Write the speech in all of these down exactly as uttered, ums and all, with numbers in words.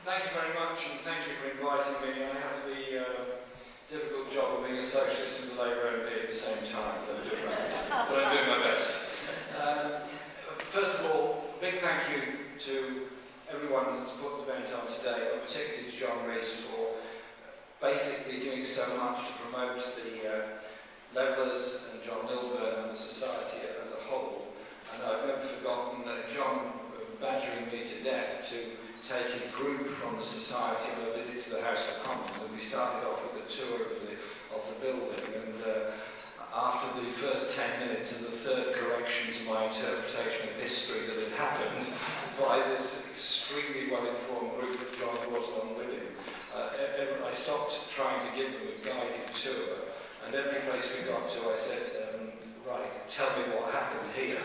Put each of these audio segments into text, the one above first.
thank you very much, and thank you for inviting me. I have the uh, difficult job of being a socialist and a Labour M P at the same time, but I'm doing my, but I'm doing my best. Um, first of all, a big thank you to everyone that's put the event on today, but particularly to John Rees for basically doing so much to promote the uh, Levellers and John Lilburne and the society as a whole. And I've never forgotten that John badgering me to death to take a group from the society on a visit to the House of Commons, and we started off with a tour of the, of the building, and uh, after the first ten minutes and the third correction to my interpretation of history that had happened by this extremely well-informed group that John brought along with him, uh, every, I stopped trying to give them a guided tour, and every place we got to I said, um, right, tell me what happened here.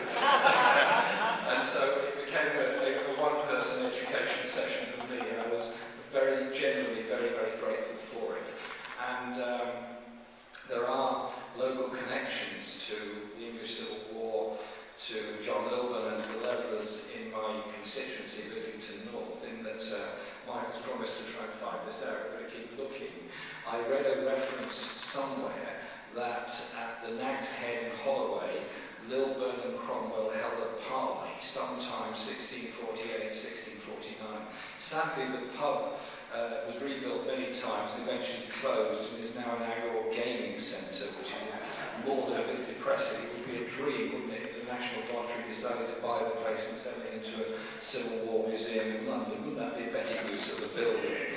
And so it became a, a, a one-person education session for me, and I was very, genuinely very, very grateful for it. And um, there are local connections to the English Civil War, to John Lilburne and to the Levellers in my constituency, Islington North, in that uh, Michael's promised to try and find this out. We're going to keep looking. I read a reference somewhere that at the Nag's Head in Holloway, Lilburne and Cromwell held a parley sometime sixteen forty-eight, sixteen forty-nine. Sadly, the pub uh, was rebuilt many times and eventually closed and is now an Agor gaming centre, which is more than a bit depressing. It would be a dream, wouldn't it, if the National Lottery decided to buy the place and turn it into a Civil War museum in London. Wouldn't that be a better use of the building?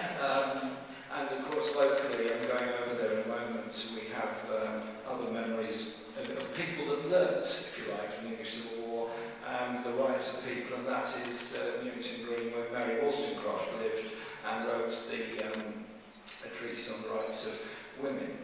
Um, And of course, locally, I'm going over there in a moment, we have um, other memories of, of people that learnt, if you like, from the English Civil War and the rights of people, and that is uh, Newington Green, where Mary Wollstonecraft lived and wrote the um, a treatise on the rights of women.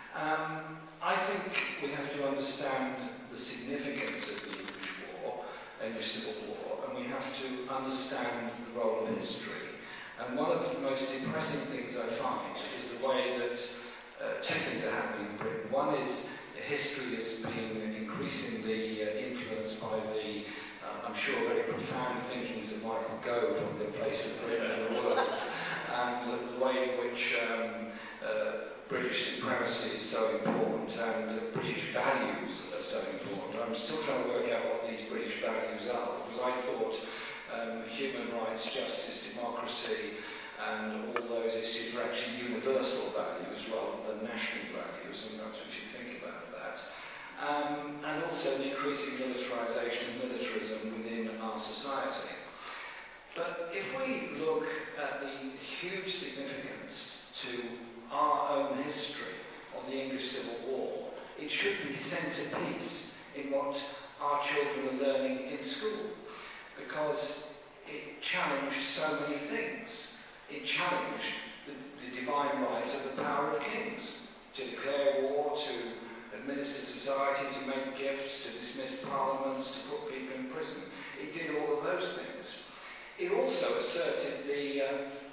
Um, I think we have to understand the significance of the English War, English Civil War, and we have to understand the role of history. And one of the most depressing things I find is the way that uh, two things are happening in Britain. One is history is being increasingly uh, influenced by the, uh, I'm sure, very profound thinkings of Michael Gove on the place of Britain in the world, and the, the way in which um, uh, British supremacy is so important and uh, British values are so important. I'm still trying to work out what these British values are, because I thought Um, human rights, justice, democracy, and all those issues were actually universal values rather than national values, and that's what you think about that. Um, and also the increasing militarisation and militarism within our society. But if we look at the huge significance to our own history of the English Civil War, it should be centrepiece in what our children are learning in school, because it challenged so many things. It challenged the, the divine right of the power of kings, to declare war, to administer society, to make gifts, to dismiss parliaments, to put people in prison. It did all of those things. It also asserted the uh,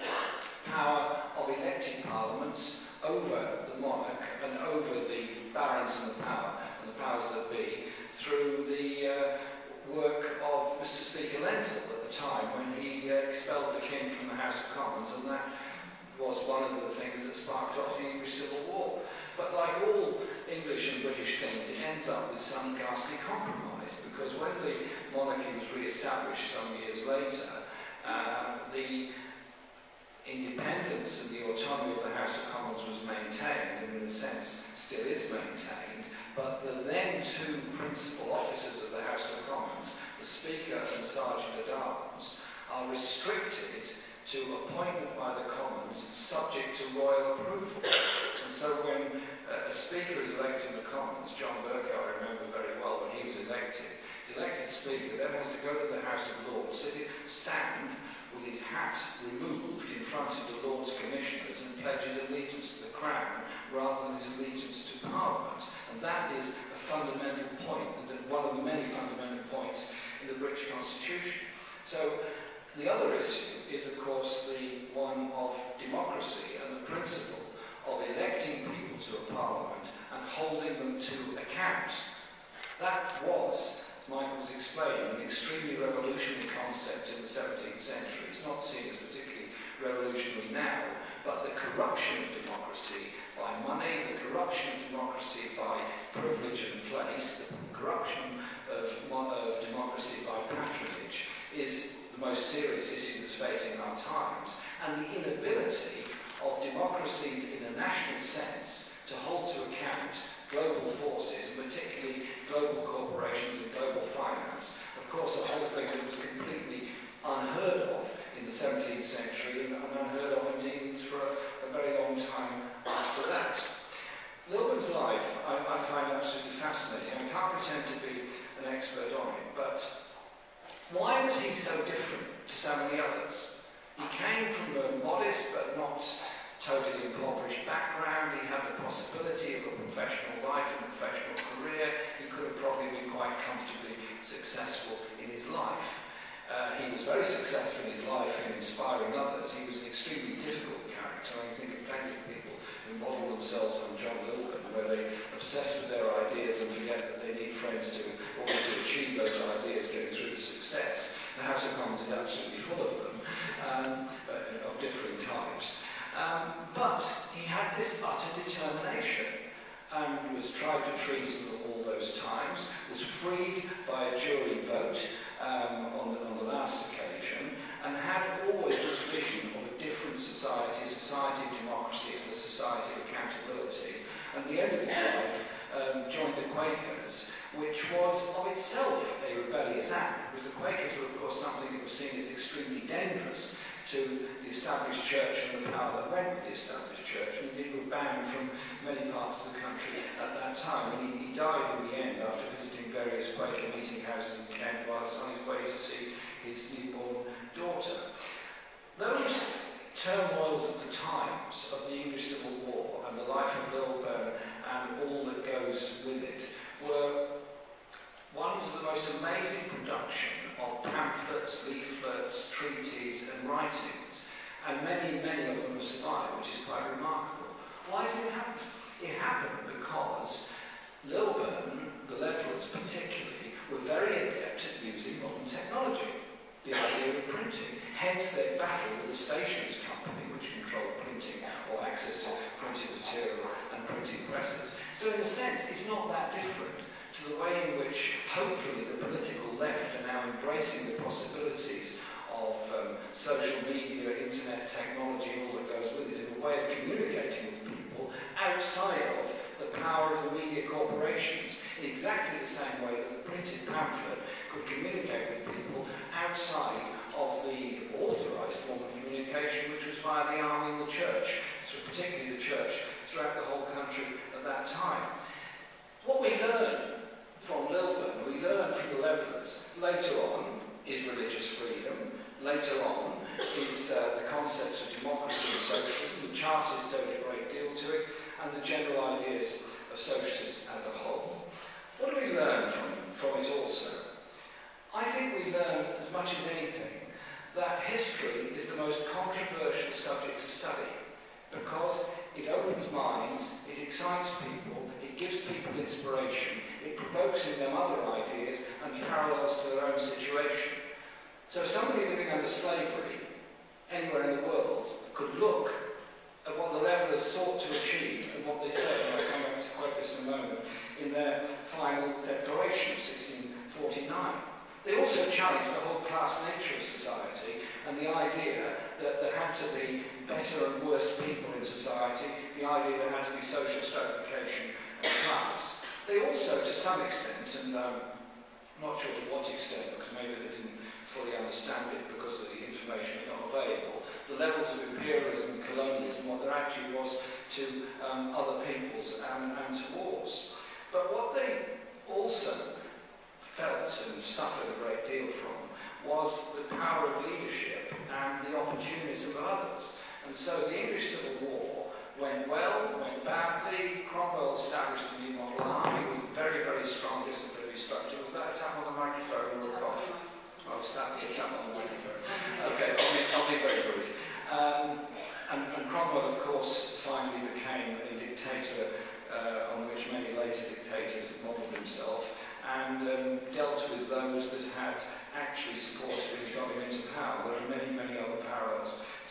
power of elected parliaments over the monarch and over the barons and the power and the powers that be through the uh, work of Mister Speaker Lenthal at the time, when he uh, expelled the King from the House of Commons, and that was one of the things that sparked off the English Civil War. But like all English and British things, it ends up with some ghastly compromise, because when the monarchy was re-established some years later, uh, the independence and the autonomy of the House of Commons was maintained, and in a sense still is maintained, but the then two principal officers of the House of Commons, the Speaker and Sergeant-at-Arms, are restricted to appointment by the Commons subject to royal approval. And so when uh, a Speaker is elected in the Commons, John Burke, I remember very well when he was elected, the elected Speaker then has to go to the House of Lords, sit, stand with his hat removed in front of the Lords Commissioners and pledge his allegiance to the Crown rather than his allegiance to Parliament. And that is a fundamental point, and one of the many fundamental points in the British Constitution. So the other issue is, of course, the one of democracy and the principle of electing people to a Parliament and holding them to account. That was, Michael's explained, an extremely revolutionary concept in the seventeenth century. It's not seen as particularly revolutionary now, but the corruption of democracy by money, the corruption of democracy by privilege and place, the corruption of, of democracy by patronage is the most serious issue that's facing our times, and the inability of democracies in a national sense to hold to account global forces, and particularly global corporations and global finance. Of course, a whole thing that was completely unheard of in the seventeenth century and unheard of indeed for a, a very long time after that. Lilburne's life I, I find absolutely fascinating. I can't pretend to be an expert on it, but why was he so different to so many others? He came from a modest but not totally impoverished background. He had the possibility of a professional life and professional career. He could have probably been quite comfortably successful in his life. Uh, he was very successful in his life in inspiring others. He was an extremely difficult character. I think of plenty of people who model themselves on John Lilburne, where they obsess with their ideas and forget that they need friends to, in order to achieve those ideas, getting through to success. The House of Commons is absolutely full of them, um, of differing types. Um, but he had this utter determination and was tried for treason all those times, was freed by a jury vote um, on, the, on the last occasion, and had always this vision of a different society, a society of democracy and a society of accountability. And at the end of his life, um, joined the Quakers, which was of itself a rebellious act, because the Quakers were of course something that was seen as extremely dangerous to the established church and the power that went with the established church, and indeed were banned from many parts of the country at that time. And he, he died in the end after visiting various Quaker meeting houses in Kent whilst on his way to see his newborn daughter. Those turmoils at the times of the English Civil War and the life of Lilburne and all that goes with it were ones of the most amazing production of pamphlets, leaflets, treaties and writings, and many, many of them have survived, which is quite remarkable. Why did it happen? It happened because Lilburne, the Levellers particularly, were very adept at using modern technology, the idea of printing. Hence their battle with the Stationers Company, which controlled printing or access to printed material and printing presses. So in a sense, it's not that different to the way in which, hopefully, the political left are now embracing the possibilities of um, social media, internet technology, and all that goes with it, in a way of communicating with people outside of the power of the media corporations, in exactly the same way that the printed pamphlet could communicate with people outside of the authorised form of communication, which was via the army and the church, so particularly the church, throughout the whole country at that time. What we learn from Lilburne, we learn from the Levellers, later on is religious freedom, later on is uh, the concepts of democracy and socialism. The Chartists owe a great deal to it, and the general ideas of socialists as a whole. What do we learn from, from it also? I think we learn, as much as anything, that history is the most controversial subject to study, because it opens minds, it excites people, it gives people inspiration, it provokes in them other ideas and parallels to their own situation. So somebody living under slavery anywhere in the world could look at what the Levellers sought to achieve and what they said, and I'll come back to quote this in a moment, in their final declaration of sixteen forty-nine. They also challenged the whole class nature of society and the idea that there had to be better and worse people in society, the idea there had to be social stratification and class. They also, to some extent, and um, I'm not sure to what extent, because maybe they didn't fully understand it because the information was not available, the levels of imperialism and colonialism, what there actually was to um, other peoples and, and to wars. But what they also felt and suffered a great deal from was the power of leadership and the opportunism of others. And so the English Civil War went well, went badly. Cromwell established a new model army with very, very strong disciplinary structure. Was that a tap on the microphone or a cough? Oh, it's that a tap on the microphone. Okay, I'll be, I'll be very brief. Um, and, and Cromwell, of course, finally became a dictator uh, on which many later dictators had modelled himself, and um, dealt with those that had actually supported him and got him into power. There are many, many other parallels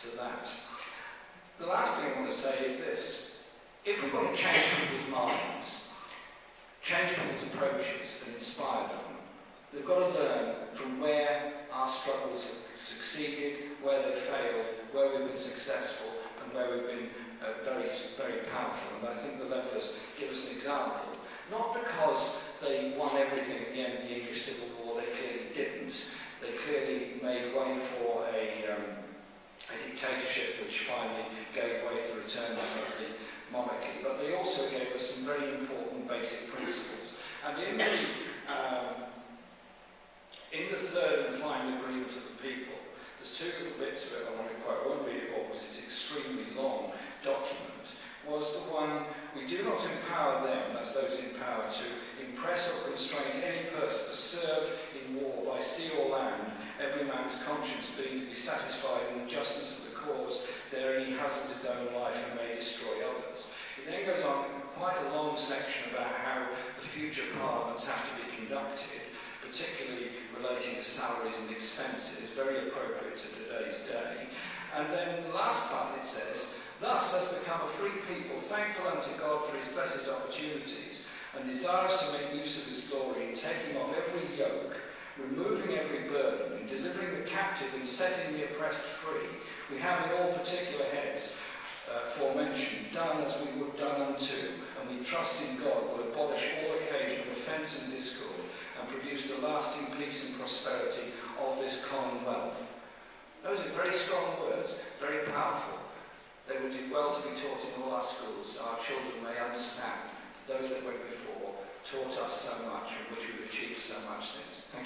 to that. The last thing I want to say is this. If we want to change people's minds, change people's approaches and inspire them, we've got to learn from where our struggles have succeeded, where they've failed, where we've been successful, and where we've been uh, very, very powerful. And I think the Levellers give us an example. Not because they won everything at the end of the English Civil War, they clearly didn't. They clearly made way for a, um, a dictatorship which finally gave way to the return of the monarchy. But they also gave us some very important basic principles. And in the, um, in the third and final agreement of the people, there's two little bits of it I want to quote. I won't read it all because it's an extremely long document. Was the one, we do not empower them, that's those in power, to impress or constrain any person to serve in war by sea or land, every man's conscience being to be satisfied in the justice of the cause, therein he hazards his own life and may destroy others. It then goes on quite a long section about how the future parliaments have to be conducted, particularly relating to salaries and expenses, very appropriate to today's day. And then the last part it says, thus has become a free people, thankful unto God for his blessed opportunities, and desirous to make use of his glory in taking off every yoke, removing every burden, in delivering the captive and setting the oppressed free. We have in all particular heads uh, forementioned, done as we would done unto, and we trust in God will abolish all occasion of offence and discord, and produce the lasting peace and prosperity of this commonwealth. Those are very strong words, very powerful. They would do well to be taught in all our schools, so our children may understand those that went before taught us so much, from which we've achieved so much since. Thank